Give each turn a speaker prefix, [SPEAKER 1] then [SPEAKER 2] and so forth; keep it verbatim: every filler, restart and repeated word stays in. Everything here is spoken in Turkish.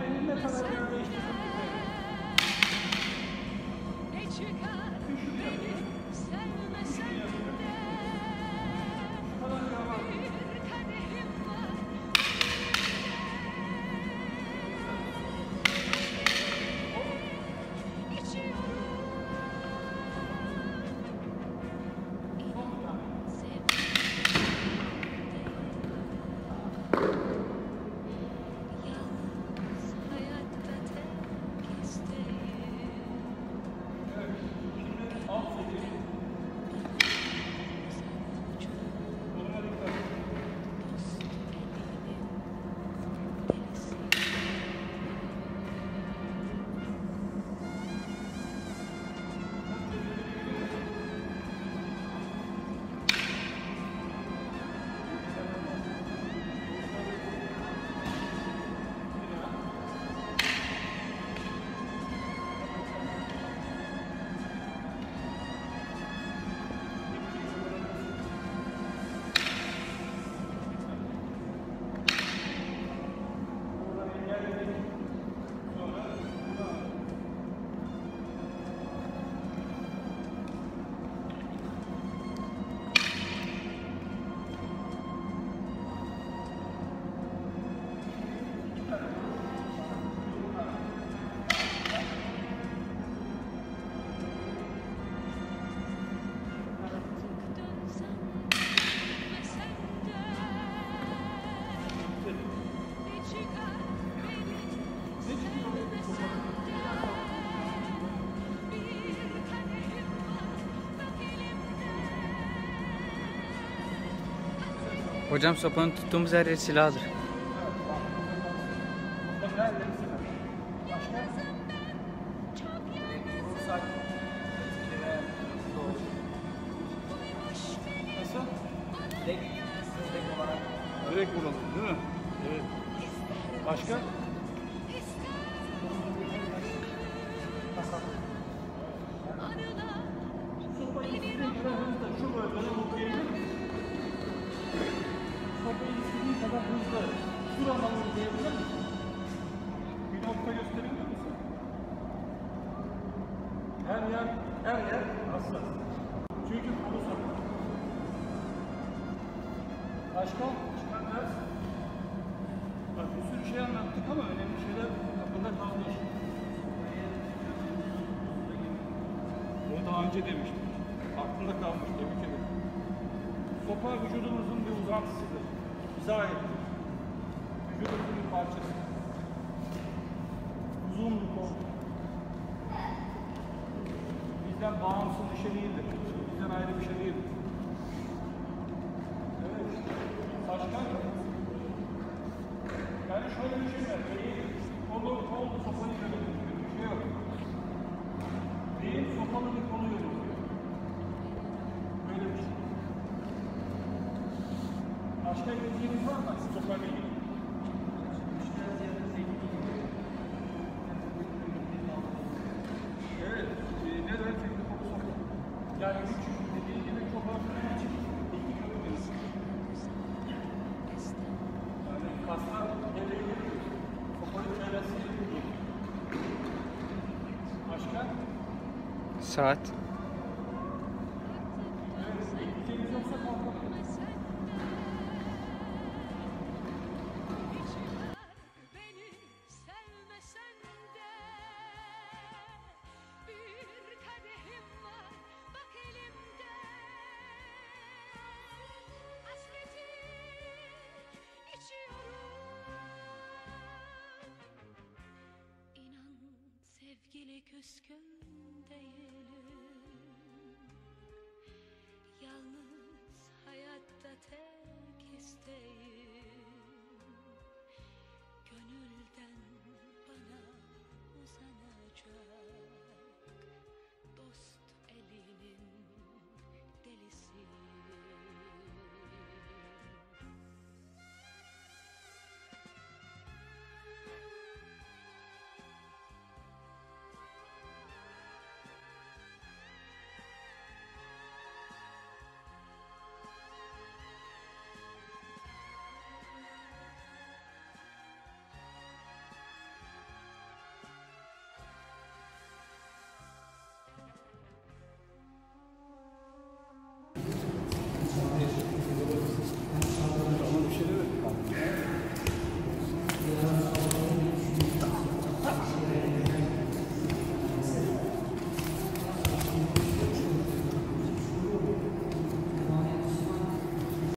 [SPEAKER 1] elin ne kadar yer değiştirsin.
[SPEAKER 2] Ne çıkar beni sevmesen de bir kadehim var. İçiyorum. Yalnız hayatta tek isteğim.
[SPEAKER 3] Hocam sopanın tuttuğumuz her yer silahdır.
[SPEAKER 1] Nasıl? Direkt vuralım değil mi? Evet. Başka? Şu bölgede okuyabilir misin? Sopayı istediğin kadar hızlı şuradan okuyabilir misin? Bir nokta gösterebilir misin? Her yer, her yer hassas. Çünkü kolu sopa. Başka? Çıkan ders. Bak bir sürü şey anlattık ama önemli şeyler aklında kalmış. Bunu daha önce demiştim. Aklında kalmış. Tebrik ederim. Sopa vücudumuzun bir uzantısıdır. İzah ettik. Vücudumuzun bir parçası. Uzun bir kol. Bizden bağımsız bir şey değildir. Bizden ayrı bir şey değildir. Evet. Başka? Yani şöyle bir şey var. Beyin, kolu, kol, sopayı yönetiyor. Bir şey yok. Beyin sopalı bir kolu yönetiyor. Böyle bir şey. Başka bildiğiniz var mı? Sopayla ilgili. Evet. E, ne demek? Sopa. Yani üç dediği gibi çok önemli için iki köprüyüz. Yani kaslar gelebilir. Sopayı çevresiyle vurur. Başka?
[SPEAKER 3] Saat.
[SPEAKER 1] Evet. Ekleyeceğiniz yoksa kalkalım.
[SPEAKER 2] Beni sevmesen de bir kadehim var bak elimde. Hasreti içiyorum. İnan sevgili küskün değilim. Yalnız hayatta tek isteğim.